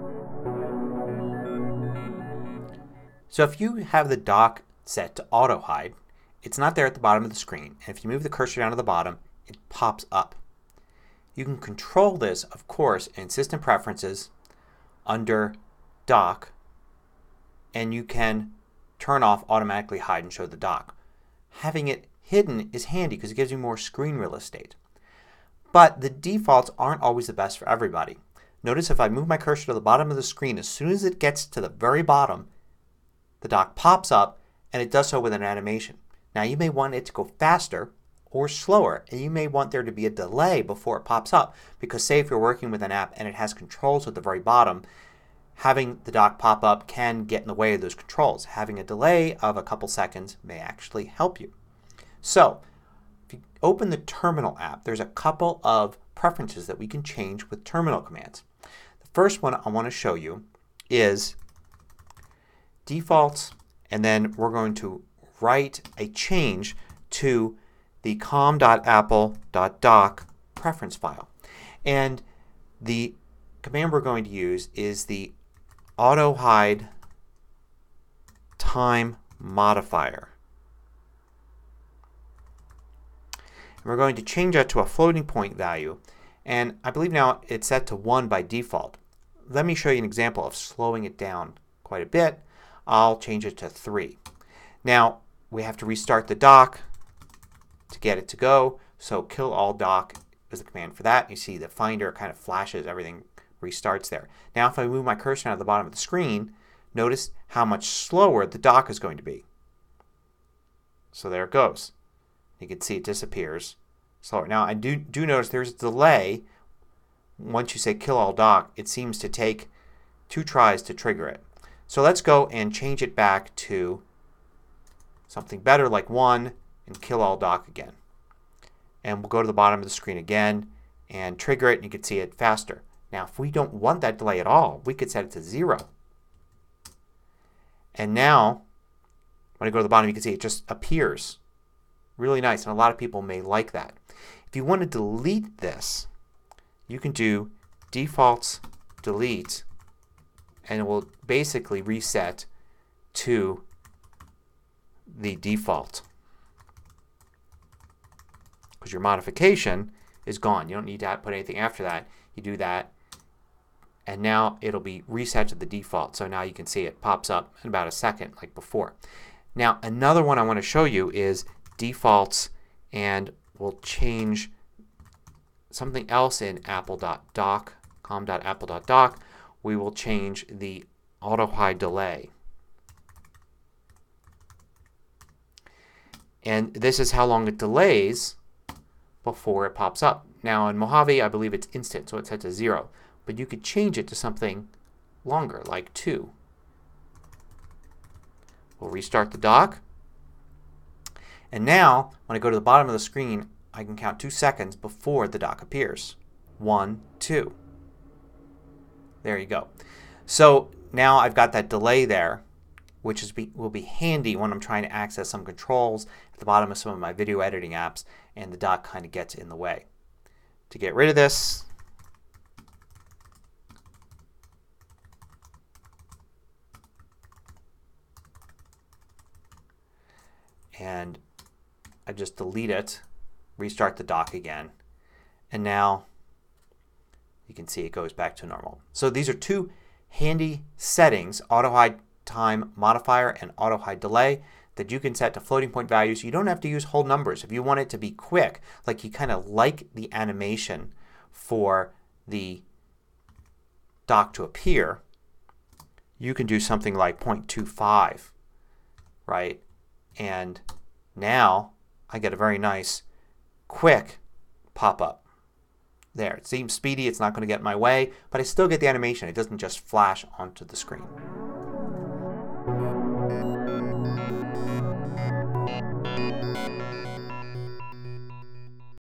So if you have the dock set to auto hide, it's not there at the bottom of the screen, and if you move the cursor down to the bottom it pops up. You can control this, of course, in System Preferences under Dock, and you can turn off Automatically Hide and Show the Dock. Having it hidden is handy because it gives you more screen real estate. But the defaults aren't always the best for everybody. Notice if I move my cursor to the bottom of the screen, as soon as it gets to the very bottom the dock pops up, and it does so with an animation. Now you may want it to go faster or slower, and you may want there to be a delay before it pops up because say if you're working with an app and it has controls at the very bottom, having the dock pop up can get in the way of those controls. Having a delay of a couple seconds may actually help you. So if you open the Terminal app, there's a couple of preferences that we can change with terminal commands. The first one I want to show you is Defaults, and then we're going to write a change to the com.apple.dock preference file. And the command we're going to use is the auto hide time modifier. And we're going to change that to a floating point value, and I believe now it's set to 1 by default. Let me show you an example of slowing it down quite a bit. I'll change it to 3. Now we have to restart the dock to get it to go. So kill all dock is the command for that. You see the Finder kind of flashes, everything restarts there. Now if I move my cursor down to the bottom of the screen, notice how much slower the dock is going to be. So there it goes. You can see it disappears slower. Now I do notice there's a delay. Once you say kill all dock, it seems to take 2 tries to trigger it. So let's go and change it back to something better like 1 and kill all dock again. And we'll go to the bottom of the screen again and trigger it, and you can see it faster. Now if we don't want that delay at all, we could set it to 0. And now when I go to the bottom you can see it just appears. Really nice, and a lot of people may like that. If you want to delete this, you can do defaults delete, and it will basically reset to the default because your modification is gone. You don't need to put anything after that. You do that and now it'll be reset to the default. So now you can see it pops up in about a second like before. Now another one I want to show you is defaults, and we'll change something else in apple.dock, com.apple.dock. We will change the auto hide delay. And this is how long it delays before it pops up. Now in Mojave I believe it's instant, so it's set to 0. But you could change it to something longer like 2. We'll restart the dock. And now when I go to the bottom of the screen I can count 2 seconds before the dock appears. 1, 2. There you go. So now I've got that delay there, which will be handy when I'm trying to access some controls at the bottom of some of my video editing apps and the dock kind of gets in the way. To get rid of this, and I just delete it, restart the dock again, and now you can see it goes back to normal. So these are 2 handy settings, auto hide time modifier and auto hide delay, that you can set to floating point values. You don't have to use whole numbers. If you want it to be quick, like you kind of like the animation for the dock to appear, you can do something like 0.25, right? And now I get a very nice quick pop-up. There, it seems speedy, it's not going to get in my way, but I still get the animation. It doesn't just flash onto the screen.